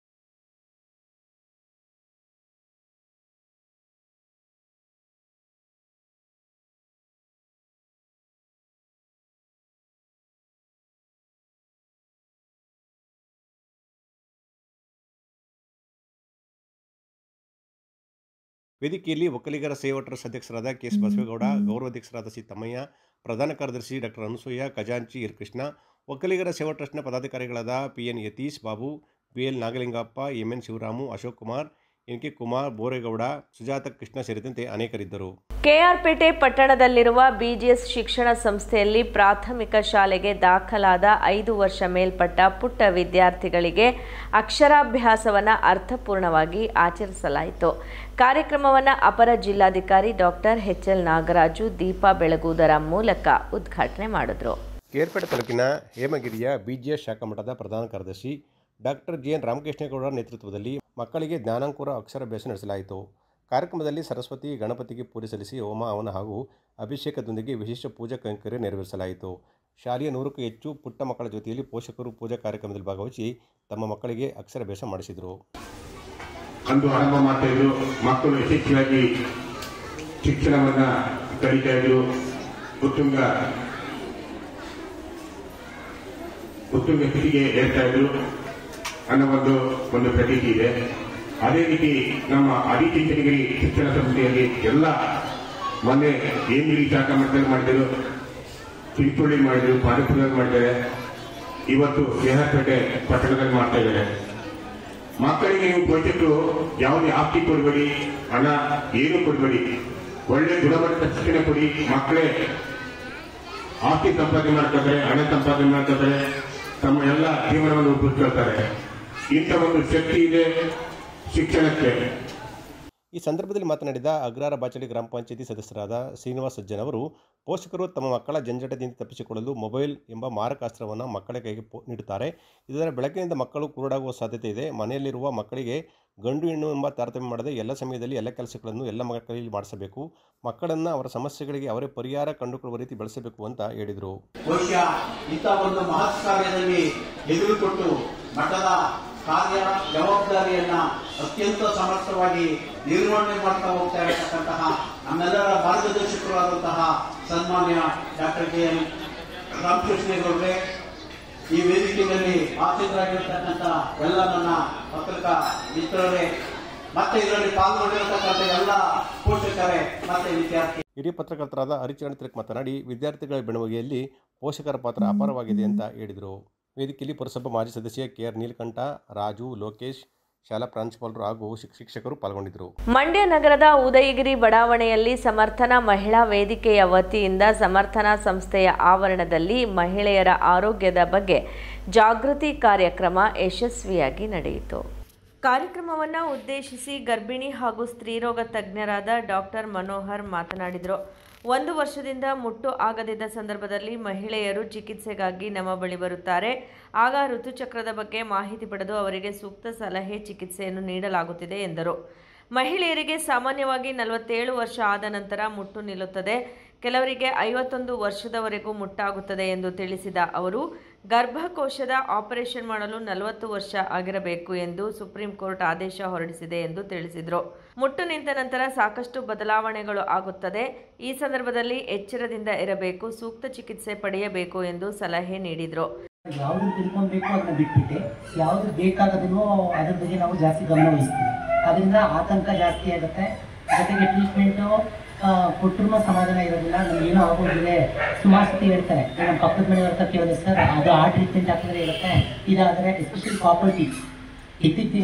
Speaker 2: ವೇದಿಕೆಯಲ್ಲಿ ಒಕ್ಕಲಿಗರ ಸೇವಾ ಟ್ರಸ್ಟ್ ಅಧ್ಯಕ್ಷರಾದ ಕೆ ಎಸ್ ಬಸವೇಗೌಡ, ಗೌರವಾಧ್ಯಕ್ಷರಾದ ಸಿ ತಮ್ಮಯ್ಯ, ಪ್ರಧಾನ ಕಾರ್ಯದರ್ಶಿ ಡಾಕ್ಟರ್ ಅನಸೂಯ, ಖಜಾಂಚಿ ಇರ್ ಕೃಷ್ಣ, ಒಕ್ಕಲಿಗರ ಸೇವಾ ಟ್ರಸ್ಟ್ನ ಪದಾಧಿಕಾರಿಗಳಾದ P N Yathish Babu, B L Nagalingappa, M N Shivaramu, Ashok Kumar, N K Kumar, Boregowda, Sujatha Krishna ಸೇರಿದಂತೆ ಅನೇಕರಿದ್ದರು.
Speaker 1: ಕೆಆರ್ಪೇಟೆ ಪಟ್ಟಣದಲ್ಲಿರುವ ಬಿಜಿಎಸ್ ಶಿಕ್ಷಣ ಸಂಸ್ಥೆಯಲ್ಲಿ ಪ್ರಾಥಮಿಕ ಶಾಲೆಗೆ ದಾಖಲಾದ ಐದು ವರ್ಷ ಮೇಲ್ಪಟ್ಟ ಪುಟ್ಟ ವಿದ್ಯಾರ್ಥಿಗಳಿಗೆ ಅಕ್ಷರಾಭ್ಯಾಸವನ್ನು ಅರ್ಥಪೂರ್ಣವಾಗಿ ಆಚರಿಸಲಾಯಿತು. ಕಾರ್ಯಕ್ರಮವನ್ನು ಅಪರ ಜಿಲ್ಲಾಧಿಕಾರಿ ಡಾಕ್ಟರ್ ಎಚ್ ಎಲ್ ನಾಗರಾಜು ದೀಪ ಬೆಳಗುವುದರ ಮೂಲಕ ಉದ್ಘಾಟನೆ ಮಾಡಿದರು.
Speaker 2: ಕೆಆರ್ಪೇಟೆ ತಾಲೂಕಿನ ಹೇಮಗಿರಿಯ ಬಿಜಿಎಸ್ ಶಾಖಾ ಮಠದ ಪ್ರಧಾನ ಕಾರ್ಯದರ್ಶಿ ಡಾಕ್ಟರ್ ಜಿ ಎನ್ ರಾಮಕೃಷ್ಣೇಗೌಡರ ನೇತೃತ್ವದಲ್ಲಿ ಮಕ್ಕಳಿಗೆ ಜ್ಞಾನಾಂಕುರ ಅಕ್ಷರಾಭ್ಯಾಸ ನಡೆಸಲಾಯಿತು. ಕಾರ್ಯಕ್ರಮದಲ್ಲಿ ಸರಸ್ವತಿ ಗಣಪತಿಗೆ ಪೂಜೆ ಸಲ್ಲಿಸಿ ಹೋಮ ಹವನ ಹಾಗೂ ಅಭಿಷೇಕದೊಂದಿಗೆ ವಿಶೇಷ ಪೂಜಾ ಕೈಂಕರ್ಯ ನೆರವೇರಿಸಲಾಯಿತು. ಶಾಲೆಯ ನೂರಕ್ಕೂ ಹೆಚ್ಚು ಪುಟ್ಟ ಮಕ್ಕಳ ಜೊತೆಯಲ್ಲಿ ಪೋಷಕರು ಪೂಜಾ ಕಾರ್ಯಕ್ರಮದಲ್ಲಿ ಭಾಗವಹಿಸಿ ತಮ್ಮ ಮಕ್ಕಳಿಗೆ ಅಕ್ಷರಾಭ್ಯಾಸ ಮಾಡಿಸಿದರು.
Speaker 8: ಅಂದು ಆರಂಭ ಮಾಡ್ತಾ ಇದ್ರು, ಮಕ್ಕಳು ಯಶಸ್ವಿಯಾಗಿ ಶಿಕ್ಷಣವನ್ನ ಕಲಿತಾ ಇದ್ರು, ಉತ್ತುಂಗ ಉತ್ತುಂಗ ಸ್ಥಿತಿಗೆ ಏರ್ತಾ ಇದ್ರು ಅನ್ನೋ ಒಂದು ಒಂದು ಪ್ರತೀತಿ ಇದೆ. ಅದೇ ರೀತಿ ನಮ್ಮ ಆದಿಚುಂಚನಗಿರಿ ಶಿಕ್ಷಣ ಸಂಸ್ಥೆಯಲ್ಲಿ ಎಲ್ಲ ಮೊನ್ನೆ ಹೇಮಗಿರಿ ಶಾಖಾ ಮಟ್ಟದಲ್ಲಿ ಮಾಡಿದರು, ಚಿಂಚೋಳಿ ಮಾಡಿದರು, ಪಾದಪುರದಲ್ಲಿ ಮಾಡಿದ್ದಾರೆ, ಇವತ್ತು ಕೆಆರ್ಪೇಟೆ ಪಟ್ಟಣದಲ್ಲಿ ಮಾಡ್ತಾ ಇದ್ದಾರೆ. ಮಕ್ಕಳಿಗೆ ನೀವು ಪೋಷಕರು ಯಾವುದೇ ಆಸ್ತಿ ಕೊಡಬೇಡಿ, ಹಣ ಏನು ಕೊಡಬೇಡಿ, ಒಳ್ಳೆ ಗುಣಮಟ್ಟದ ಶಿಕ್ಷಣ ಕೊಡಿ. ಮಕ್ಕಳೇ ಆಸ್ತಿ ಸಂಪಾದನೆ ಮಾಡ್ಕೊತಾರೆ, ಹಣ ಸಂಪಾದನೆ ಮಾಡ್ಕೊತಾರೆ, ತಮ್ಮ ಎಲ್ಲ ಜೀವನವನ್ನು ರೂಪಿಸ್ಕೊಳ್ತಾರೆ. ಇಂಥ ಒಂದು ಶಕ್ತಿ ಇದೆ ಶಿಕ್ಷಣಕ್ಕೆ.
Speaker 2: ಈ ಸಂದರ್ಭದಲ್ಲಿ ಮಾತನಾಡಿದ ಅಗ್ರಹಾರ ಬಾಚಳಿ ಗ್ರಾಮ ಪಂಚಾಯಿತಿ ಸದಸ್ಯರಾದ ಶ್ರೀನಿವಾಸ್ ಸಜ್ಜನ್ ಅವರು, ಪೋಷಕರು ತಮ್ಮ ಮಕ್ಕಳ ಜಂಜಟದಿಂದ ತಪ್ಪಿಸಿಕೊಳ್ಳಲು ಮೊಬೈಲ್ ಎಂಬ ಮಾರಕಾಸ್ತ್ರವನ್ನು ಮಕ್ಕಳ ಕೈಗೆ ನೀಡುತ್ತಾರೆ. ಇದರ ಬೆಳಕಿನಿಂದ ಮಕ್ಕಳು ಕುರುಡಾಗುವ ಸಾಧ್ಯತೆ ಇದೆ. ಮನೆಯಲ್ಲಿರುವ ಮಕ್ಕಳಿಗೆ ಗಂಡು ಹೆಣ್ಣು ಎಂಬ ತಾರತಮ್ಯ ಮಾಡದೆ ಎಲ್ಲ ಸಮಯದಲ್ಲಿ ಎಲ್ಲ ಕೆಲಸಗಳನ್ನು ಎಲ್ಲ ಮಕ್ಕಳಿಗೆ ಮಾಡಿಸಬೇಕು. ಮಕ್ಕಳನ್ನು ಅವರ ಸಮಸ್ಯೆಗಳಿಗೆ ಅವರೇ ಪರಿಹಾರ ಕಂಡುಕೊಳ್ಳುವ ರೀತಿ ಬೆಳೆಸಬೇಕು ಅಂತ ಹೇಳಿದರು.
Speaker 9: ಬಹುಶಃ ಇಂಥ ಒಂದು ಮಹತ್ ಕಾರ್ಯದಲ್ಲಿ ಎದುರುಕೊಟ್ಟು ಮಠದ ಕಾರ್ಯ ಜವಾಬ್ದಾರಿಯನ್ನ ಅತ್ಯಂತ ಸಮರ್ಥವಾಗಿ ನಿರ್ವಹಣೆ ಮಾಡ್ತಾ ಹೋಗ್ತಾ ಇರತಕ್ಕಂತಹ ನಮ್ಮೆಲ್ಲರ ಮಾರ್ಗದರ್ಶಕರಾದಂತಹ ಸನ್ಮಾನ್ಯ ಡಾಕ್ಟರ್ ಕೆ ಎಲ್ ರಾಮಕೃಷ್ಣೇಗೌಡರೇ, ಈ ವೇದಿಕೆಯಲ್ಲಿ ಆಸೀನರಾಗಿರ್ತಕ್ಕಂಥ ಎಲ್ಲ ನನ್ನ ಪತ್ರಿಕಾ ಮಿತ್ರರೇ, ಮತ್ತೆ ಇದರಲ್ಲಿ ಪಾಲ್ಗೊಂಡಿರತಕ್ಕಂಥ ಎಲ್ಲ ಪೋಷಕರೇ ಮತ್ತೆ ವಿದ್ಯಾರ್ಥಿ.
Speaker 2: ಹಿರಿಯ ಪತ್ರಕರ್ತರಾದ ಹರಿಚರಣ್ ತಿಲಕ್ ಮಾತನಾಡಿ, ವಿದ್ಯಾರ್ಥಿಗಳ ಬೆಳವಣಿಗೆಯಲ್ಲಿ ಪೋಷಕರ ಪಾತ್ರ ಅಪಾರವಾಗಿದೆ ಅಂತ ಹೇಳಿದರು. ವೇದಿಕೆಯಲ್ಲಿ ಪುರಸಭಾ ಮಾಜಿ ಸದಸ್ಯ ಕೆ ಆರ್ ನೀಲಕಂಠ, ರಾಜು, ಲೋಕೇಶ್, ಶಾಲಾ ಪ್ರಾಂಶುಪಾಲರು ಹಾಗೂ ಶಿಕ್ಷಕರು ಪಾಲ್ಗೊಂಡಿದ್ದರು.
Speaker 1: ಮಂಡ್ಯ ನಗರದ ಉದಯಗಿರಿ ಬಡಾವಣೆಯಲ್ಲಿ ಸಮರ್ಥನಾ ಮಹಿಳಾ ವೇದಿಕೆಯ ವತಿಯಿಂದ ಸಮರ್ಥನಾ ಸಂಸ್ಥೆಯ ಆವರಣದಲ್ಲಿ ಮಹಿಳೆಯರ ಆರೋಗ್ಯದ ಬಗ್ಗೆ ಜಾಗೃತಿ ಕಾರ್ಯಕ್ರಮ ಯಶಸ್ವಿಯಾಗಿ ನಡೆಯಿತು. ಕಾರ್ಯಕ್ರಮವನ್ನು ಉದ್ದೇಶಿಸಿ ಗರ್ಭಿಣಿ ಹಾಗೂ ಸ್ತ್ರೀರೋಗ ತಜ್ಞರಾದ ಡಾಕ್ಟರ್ ಮನೋಹರ್ ಮಾತನಾಡಿದರು. ಒಂದು ವರ್ಷದಿಂದ ಮುಟ್ಟು ಆಗದಿದ್ದ ಸಂದರ್ಭದಲ್ಲಿ ಮಹಿಳೆಯರು ಚಿಕಿತ್ಸೆಗಾಗಿ ನಮ್ಮ ಬಳಿ ಬರುತ್ತಾರೆ. ಆಗ ಋತುಚಕ್ರದ ಬಗ್ಗೆ ಮಾಹಿತಿ ಪಡೆದು ಅವರಿಗೆ ಸೂಕ್ತ ಸಲಹೆ, ಚಿಕಿತ್ಸೆಯನ್ನು ನೀಡಲಾಗುತ್ತಿದೆ ಎಂದರು. ಮಹಿಳೆಯರಿಗೆ ಸಾಮಾನ್ಯವಾಗಿ ನಲವತ್ತೇಳು ವರ್ಷ ಆದ ನಂತರ ಮುಟ್ಟು ನಿಲ್ಲುತ್ತದೆ, ಕೆಲವರಿಗೆ ಐವತ್ತೊಂದು ವರ್ಷದವರೆಗೂ ಮುಟ್ಟಾಗುತ್ತದೆ ಎಂದು ತಿಳಿಸಿದ ಅವರು, ಗರ್ಭಕೋಶದ ಆಪರೇಷನ್ ಮಾಡಲು ನಲವತ್ತು ವರ್ಷ ಆಗಿರಬೇಕು ಎಂದು ಸುಪ್ರೀಂ ಕೋರ್ಟ್ ಆದೇಶ ಹೊರಡಿಸಿದೆ ಎಂದು ತಿಳಿಸಿದರು. ಮುಟ್ಟು ನಿಂತ ನಂತರ ಸಾಕಷ್ಟು ಬದಲಾವಣೆಗಳು ಆಗುತ್ತದೆ. ಈ ಸಂದರ್ಭದಲ್ಲಿ ಎಚ್ಚರದಿಂದ ಇರಬೇಕು, ಸೂಕ್ತ ಚಿಕಿತ್ಸೆ ಪಡೆಯಬೇಕು ಎಂದು ಸಲಹೆ ನೀಡಿದರು.
Speaker 10: ಯಾವುದು ತಿಳ್ಕೊಬೇಕು ಅದನ್ನ ಬಿಟ್ಬಿಟ್ಟು ಯಾವುದು ಬೇಕಾಗದನ್ನು ಅದ್ರ ಬಗ್ಗೆ ನಾವು ಜಾಸ್ತಿ ಗಮನ ವಹಿಸ್ತೀವಿ. ಅದರಿಂದ ಆತಂಕ ಜಾಸ್ತಿ ಆಗುತ್ತೆ. ಜೊತೆಗೆ ಟ್ರೀಟ್ಮೆಂಟು ಕೊಟ್ಟರು ಸಮಾಧಾನ ಇರೋದಿಲ್ಲ, ನಮ್ಗೆ ಏನೋ ಆಗೋದಿದೆ. ಸುಮಾರು ಸತಿ ಹೇಳ್ತಾರೆ, ನಮ್ಮ ಪಕ್ಕದ ಮನೆಯವ್ರ ಹತ್ರ ಕೇಳಿದೆ ಸರ್, ಅದು ಆ ಟ್ರೀಟ್ಮೆಂಟ್ ಹಾಕಿದ್ರೆ ಇರುತ್ತೆ, ಇದಾದರೆ ಎಸ್ಪೆಷಲಿ ಪ್ರಾಪರ್ಟಿ. ಇತ್ತೀಚಿನ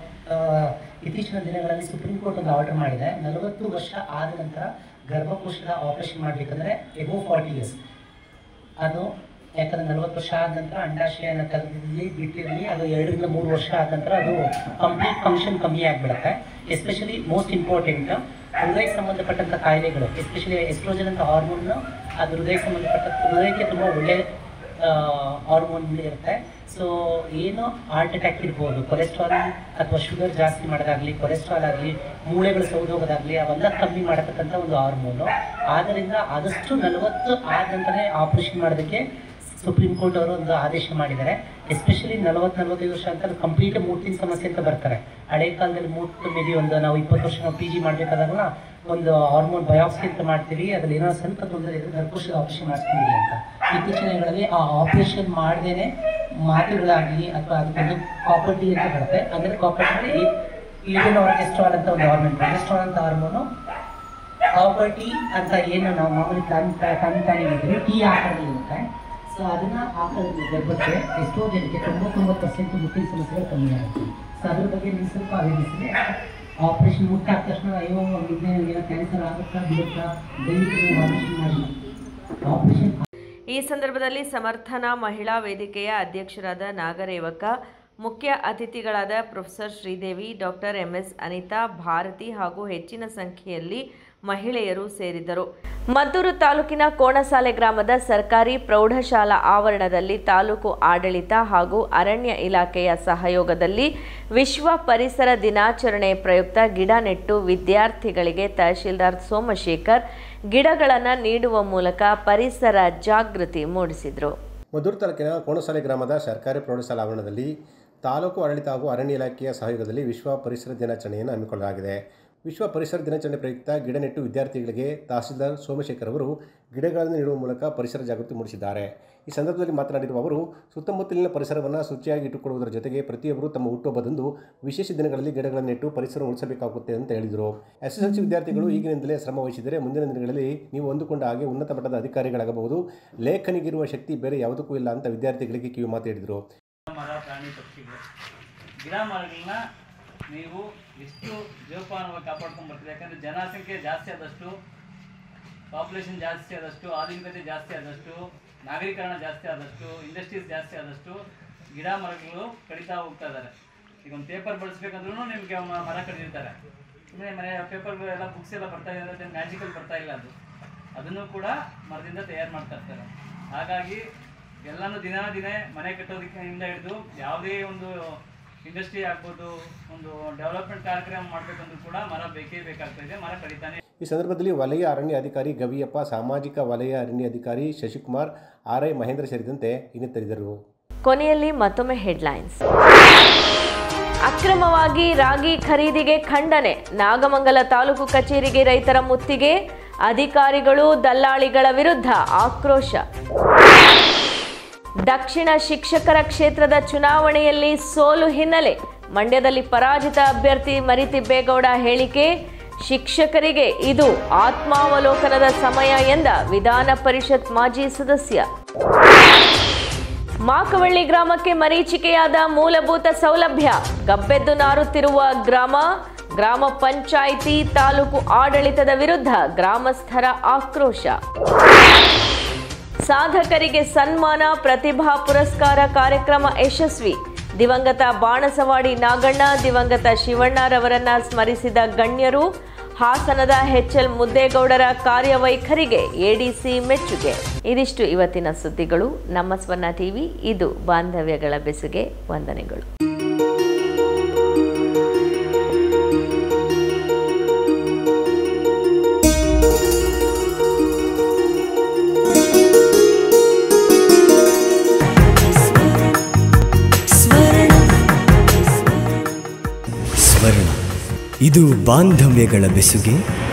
Speaker 10: ಇತ್ತೀಚಿನ ದಿನಗಳಲ್ಲಿ ಸುಪ್ರೀಂ ಕೋರ್ಟ್ ಒಂದು ಆರ್ಡರ್ ಮಾಡಿದೆ, ನಲವತ್ತು ವರ್ಷ ಆದ ನಂತರ ಗರ್ಭಕೋಶದ ಆಪರೇಷನ್ ಮಾಡಬೇಕಂದ್ರೆ ಎಬೋ ಫಾರ್ಟಿ ಇಯರ್ಸ್ ಅದು, ಯಾಕಂದರೆ ನಲವತ್ತು ವರ್ಷ ಆದ ನಂತರ ಅಂಡಾಶಯನ ತೆಗೆದಿರಲಿ ಬಿಟ್ಟಿರಲಿ ಅದು ಎರಡರಿಂದ ಮೂರು ವರ್ಷ ಆದ ನಂತರ ಅದು ಕಂಪ್ಲೀಟ್ ಫಂಕ್ಷನ್ ಕಮ್ಮಿ ಆಗಿಬಿಡುತ್ತೆ. ಎಸ್ಪೆಷಲಿ ಮೋಸ್ಟ್ ಇಂಪಾರ್ಟೆಂಟ್ ಹೃದಯಕ್ಕೆ ಸಂಬಂಧಪಟ್ಟಂಥ ಕಾಯಿಲೆಗಳು, ಎಸ್ಪೆಷಲಿ ಎಸ್ಟ್ರೋಜನ್ ಅಂತ ಹಾರ್ಮೋನ್, ಅದು ಹೃದಯಕ್ಕೆ ಸಂಬಂಧಪಟ್ಟ ಹೃದಯಕ್ಕೆ ತುಂಬ ಒಳ್ಳೆಯ ಹಾರ್ಮೋನ್ ಇರುತ್ತೆ. ಸೊ ಏನು ಹಾರ್ಟ್ ಅಟ್ಯಾಕ್ ಇರ್ಬೋದು, ಕೊಲೆಸ್ಟ್ರಾಲ್ ಅಥವಾ ಶುಗರ್ ಜಾಸ್ತಿ ಮಾಡೋದಾಗಲಿ, ಕೊಲೆಸ್ಟ್ರಾಲ್ ಆಗಲಿ, ಮೂಳೆಗಳು ಸೌದೋಗೋದಾಗಲಿ, ಅವೆಲ್ಲ ಕಮ್ಮಿ ಮಾಡತಕ್ಕಂಥ ಒಂದು ಹಾರ್ಮೋನು. ಆದ್ದರಿಂದ ಆದಷ್ಟು ನಲವತ್ತು ಆದ ನಂತರ ಆಪರೇಷನ್ ಮಾಡೋದಕ್ಕೆ ಸುಪ್ರೀಂ ಕೋರ್ಟ್ ಅವರು ಒಂದು ಆದೇಶ ಮಾಡಿದ್ದಾರೆ. ಎಸ್ಪೆಷಲಿ ನಲವತ್ತು ನಲವತ್ತೈದು ವರ್ಷ ಅಂತ ಕಂಪ್ಲೀಟ್ ಮೂತಿನ ಸಮಸ್ಯೆ ಅಂತ ಬರ್ತಾರೆ. ಹಳೆ ಕಾಲದಲ್ಲಿ ಮೂತು ಮೇಬಿ ಒಂದು ನಾವು ಇಪ್ಪತ್ತು ವರ್ಷ ನಾವು ಪಿ ಜಿ ಮಾಡಬೇಕಾದಾಗ ಒಂದು ಹಾರ್ಮೋನ್ ಬಯಾಪ್ಸಿ ಅಂತ ಮಾಡ್ತೀವಿ, ಅದ್ರಲ್ಲಿ ಏನೋ ಸ್ವಲ್ಪ ತೊಂದರೆ ಇದ್ರೆ ಗರ್ಭಕೋಶದ ಆಪರೇಷನ್ ಮಾಡ್ತೀವಿ ಅಂತ. ಇತ್ತೀಚಿನ ದಿನಗಳಲ್ಲಿ ಆ ಆಪರೇಷನ್ ಮಾಡದೇನೆ ಮಾತುಗಳಾಗಲಿ ಅಥವಾ ಅದಕ್ಕೊಂದು ಕಾಪರ್ಟಿ ಅಂತ ಬರುತ್ತೆ. ಅಂದರೆ ಕಾಪರ್ಟಿ ಈಗಿನ ಆರ್ಕೆಸ್ಟ್ರಾಲ್ ಅಂತ ಒಂದು ಹಾರ್ಮೋನ್, ಆರ್ಕೆಸ್ಟ್ರಾಲ್ ಅಂತ ಹಾರ್ಮೋನು ಕಾಪರ್ಟಿ ಅಂತ ಏನು ನಾವು ಮಾಮೂಲಿ ಪ್ಲಾನ್ ಪ್ಲಾನ್ ಪ್ಲಾನಿಂಗ್ ಇದ್ದೀವಿ ಈ ಆಕಾರದಲ್ಲಿ ಇರುತ್ತೆ. ಸೊ ಅದನ್ನು ಹಾಕೋದ್ರಿಂದ ಗರ್ಭಕ್ಕೆ ಎಷ್ಟೋ ಜನಕ್ಕೆ ತೊಂಬತ್ತೊಂಬತ್ತು ಪರ್ಸೆಂಟ್ ಮುಟ್ಟಿನ ಸಮಸ್ಯೆಗಳು ಕಮ್ಮಿ ಆಗುತ್ತೆ. ಸೊ ಅದ್ರ ಬಗ್ಗೆ ನೀವು ಸ್ವಲ್ಪ ಅವೇರ್ನೆಸ್ಸಿದೆ. ಆಪರೇಷನ್ ಮುಟ್ಟಾದ ತಕ್ಷಣ ಅಯ್ಯೋ ವಿಜ್ಞಾನಿಗೆ ಕ್ಯಾನ್ಸರ್ ಆಗುತ್ತಾ ಬಿಡುತ್ತಾ, ದಯವಿಟ್ಟು ಆಪರೇಷನ್ ಮಾಡಿ. ಆಪರೇಷನ್
Speaker 1: ಈ ಸಂದರ್ಭದಲ್ಲಿ ಸಮರ್ಥನಾ ಮಹಿಳಾ ವೇದಿಕೆಯ ಅಧ್ಯಕ್ಷರಾದ ನಾಗರೇವಕ, ಮುಖ್ಯ ಅತಿಥಿಗಳಾದ professor Sridevi, doctor M S Anitha, Bharathi ಹಾಗೂ ಹೆಚ್ಚಿನ ಸಂಖ್ಯೆಯಲ್ಲಿ ಮಹಿಳೆಯರು ಸೇರಿದ್ದರು. ಮದ್ದೂರು ತಾಲೂಕಿನ ಕೋಣಸಾಲೆ ಗ್ರಾಮದ ಸರ್ಕಾರಿ ಪ್ರೌಢಶಾಲಾ ಆವರಣದಲ್ಲಿ ತಾಲೂಕು ಆಡಳಿತ ಹಾಗೂ ಅರಣ್ಯ ಇಲಾಖೆಯ ಸಹಯೋಗದಲ್ಲಿ ವಿಶ್ವ ಪರಿಸರ ದಿನಾಚರಣೆ ಪ್ರಯುಕ್ತ ಗಿಡ ನೆಟ್ಟು ವಿದ್ಯಾರ್ಥಿಗಳಿಗೆ ತಹಶೀಲ್ದಾರ್ ಸೋಮಶೇಖರ್ ಗಿಡಗಳನ್ನು ನೀಡುವ ಮೂಲಕ ಪರಿಸರ ಜಾಗೃತಿ ಮೂಡಿಸಿದರು.
Speaker 2: ಮದ್ದೂರು ತಾಲೂಕಿನ ಕೋಣಸಾಲೆ ಗ್ರಾಮದ ಸರ್ಕಾರಿ ಪ್ರೌಢಶಾಲಾ ಆವರಣದಲ್ಲಿ ತಾಲೂಕು ಆಡಳಿತ ಹಾಗೂ ಅರಣ್ಯ ಇಲಾಖೆಯ ಸಹಯೋಗದಲ್ಲಿ ವಿಶ್ವ ಪರಿಸರ ದಿನಾಚರಣೆಯನ್ನು ಹಮ್ಮಿಕೊಳ್ಳಲಾಗಿದೆ. ವಿಶ್ವ ಪರಿಸರ ದಿನಾಚರಣೆ ಪ್ರಯುಕ್ತ ಗಿಡ ನೆಟ್ಟು ವಿದ್ಯಾರ್ಥಿಗಳಿಗೆ ತಹಸೀಲ್ದಾರ್ ಸೋಮಶೇಖರ್ ಅವರು ಗಿಡಗಳನ್ನು ನೀಡುವ ಮೂಲಕ ಪರಿಸರ ಜಾಗೃತಿ ಮೂಡಿಸಿದ್ದಾರೆ. ಈ ಸಂದರ್ಭದಲ್ಲಿ ಮಾತನಾಡಿರುವ ಅವರು, ಸುತ್ತಮುತ್ತಲಿನ ಪರಿಸರವನ್ನು ಶುಚಿಯಾಗಿ ಇಟ್ಟುಕೊಳ್ಳುವುದರ ಜೊತೆಗೆ ಪ್ರತಿಯೊಬ್ಬರು ತಮ್ಮ ಹುಟ್ಟುಹಬ್ಬದಂದು ವಿಶೇಷ ದಿನಗಳಲ್ಲಿ ಗಿಡಗಳನ್ನು ನೆಟ್ಟು ಪರಿಸರ ಉಳಿಸಬೇಕಾಗುತ್ತೆ ಅಂತ ಹೇಳಿದರು. ಎಸ್ ಎಸ್ ಎಲ್ ಸಿ ವಿದ್ಯಾರ್ಥಿಗಳು ಈಗಿನಿಂದಲೇ ಶ್ರಮ ವಹಿಸಿದರೆ ಮುಂದಿನ ದಿನಗಳಲ್ಲಿ ನೀವು ಅಂದುಕೊಂಡ ಹಾಗೆ ಉನ್ನತ ಮಟ್ಟದ ಅಧಿಕಾರಿಗಳಾಗಬಹುದು. ಲೇಖನಿಗಿರುವ ಶಕ್ತಿ ಬೇರೆ ಯಾವುದಕ್ಕೂ ಇಲ್ಲ ಅಂತ ವಿದ್ಯಾರ್ಥಿಗಳಿಗೆ ಕಿವಿ ಮಾತು ಹೇಳಿದರು.
Speaker 11: ಮರ, ಪ್ರಾಣಿ, ಪಕ್ಷಿಗಳು, ಗಿಡ ಮರಗಳನ್ನ ನೀವು ಎಷ್ಟು ಜೋಪಾನವಾಗಿ ಕಾಪಾಡ್ಕೊಂಡು ಬರ್ತೀರಿ. ಯಾಕಂದರೆ ಜನಸಂಖ್ಯೆ ಜಾಸ್ತಿ ಆದಷ್ಟು, ಪಾಪ್ಯುಲೇಷನ್ ಜಾಸ್ತಿ ಆದಷ್ಟು, ಆಧುನಿಕತೆ ಜಾಸ್ತಿ ಆದಷ್ಟು, ನಾಗರೀಕರಣ ಜಾಸ್ತಿ ಆದಷ್ಟು, ಇಂಡಸ್ಟ್ರೀಸ್ ಜಾಸ್ತಿ ಆದಷ್ಟು ಗಿಡ ಮರಗಳು ಕಡಿತಾ ಹೋಗ್ತಾ ಇದ್ದಾರೆ. ಈಗ ಒಂದು ಪೇಪರ್ ಬಳಸ್ಬೇಕಂದ್ರೂ ನಿಮಗೆ ಮರ ಕಡಿದಿರ್ತಾರೆ. ಸುಮ್ಮನೆ ಮನೆ ಪೇಪರ್ಗಳೆಲ್ಲ ಬುಕ್ಸ್ ಎಲ್ಲ ಬರ್ತಾ ಇದೆ, ಮ್ಯಾಜಿಕಲ್ ಬರ್ತಾ ಇಲ್ಲ. ಅದು ಅದನ್ನು ಕೂಡ ಮರದಿಂದ ತಯಾರು ಮಾಡ್ತಾ ಇರ್ತಾರೆ. ಹಾಗಾಗಿ ಎಲ್ಲನೂ ದಿನ ದಿನ ಮನೆ ಕಟ್ಟೋದಕ್ಕಿಂತ ಹಿಡಿದು ಯಾವುದೇ ಒಂದು ಇಂಡಸ್ಟ್ರಿ ಆಗ್ಬೋದು, ಒಂದು ಡೆವಲಪ್ಮೆಂಟ್ ಕಾರ್ಯಕ್ರಮ ಮಾಡಬೇಕಂದ್ರೂ ಕೂಡ ಮರ ಬೇಕೇ ಬೇಕಾಗ್ತಾ ಇದೆ. ಮರ ಕಡಿತಾನೆ.
Speaker 2: ಈ ಸಂದರ್ಭದಲ್ಲಿ ವಲಯ ಅರಣ್ಯ ಅಧಿಕಾರಿ ಗವಿಯಪ್ಪ, ಸಾಮಾಜಿಕ ವಲಯ ಅರಣ್ಯ ಅಧಿಕಾರಿ ಶಶಿಕುಮಾರ್, ಆರ್ ಐ ಮಹೇಂದ್ರ ಸೇರಿದಂತೆ ಇನ್ನಿತರಿದ್ದರು.
Speaker 1: ಕೊನೆಯಲ್ಲಿ ಮತ್ತೊಮ್ಮೆ ಹೆಡ್ಲೈನ್ಸ್. ಅಕ್ರಮವಾಗಿ ರಾಗಿ ಖರೀದಿಗೆ ಖಂಡನೆ. ನಾಗಮಂಗಲ ತಾಲೂಕು ಕಚೇರಿಗೆ ರೈತರ ಮುತ್ತಿಗೆ. ಅಧಿಕಾರಿಗಳು ದಲ್ಲಾಳಿಗಳ ವಿರುದ್ಧ ಆಕ್ರೋಶ. ದಕ್ಷಿಣ ಶಿಕ್ಷಕರ ಕ್ಷೇತ್ರದ ಚುನಾವಣೆಯಲ್ಲಿ ಸೋಲು ಹಿನ್ನೆಲೆ ಮಂಡ್ಯದಲ್ಲಿ ಪರಾಜಿತ ಅಭ್ಯರ್ಥಿ ಮರಿತಿಬ್ಬೇಗೌಡ ಹೇಳಿಕೆ. ಶಿಕ್ಷಕರಿಗೆ ಇದು ಆತ್ಮಾವಲೋಕನದ ಸಮಯ ಎಂದ ವಿಧಾನ ಪರಿಷತ್ ಮಾಜಿ ಸದಸ್ಯ. ಮಾಕವಳ್ಳಿ ಗ್ರಾಮಕ್ಕೆ ಮರೀಚಿಕೆಯಾದ ಮೂಲಭೂತ ಸೌಲಭ್ಯ. ಗಬ್ಬೆದ್ದು ನಾರುತ್ತಿರುವ ಗ್ರಾಮ. ಗ್ರಾಮ ಪಂಚಾಯಿತಿ ತಾಲೂಕು ಆಡಳಿತದ ವಿರುದ್ಧ ಗ್ರಾಮಸ್ಥರ ಆಕ್ರೋಶ. ಸಾಧಕರಿಗೆ ಸನ್ಮಾನ, ಪ್ರತಿಭಾ ಪುರಸ್ಕಾರ ಕಾರ್ಯಕ್ರಮ ಯಶಸ್ವಿ. ದಿವಂಗತ ಬಾಣಸವಾಡಿ ನಾಗಣ್ಣ, ದಿವಂಗತ ಶಿವಣ್ಣರವರನ್ನ ಸ್ಮರಿಸಿದ ಗಣ್ಯರು. ಹಾಸನದ ಎಚ್ ಎಲ್ ಮುದ್ದೇಗೌಡರ ಕಾರ್ಯವೈಖರಿಗೆ ಎಡಿಸಿ ಮೆಚ್ಚುಗೆ. ಇದಿಷ್ಟು ಇವತ್ತಿನ ಸುದ್ದಿಗಳು. ನಮ್ಮ ಸ್ವರ್ಣ ಟಿವಿ, ಇದು ಬಾಂಧವ್ಯಗಳ ಬೆಸುಗೆ. ವಂದನೆಗಳು.
Speaker 12: ಇದು ಬಾಂಧವ್ಯಗಳ ಬೆಸುಗೆ.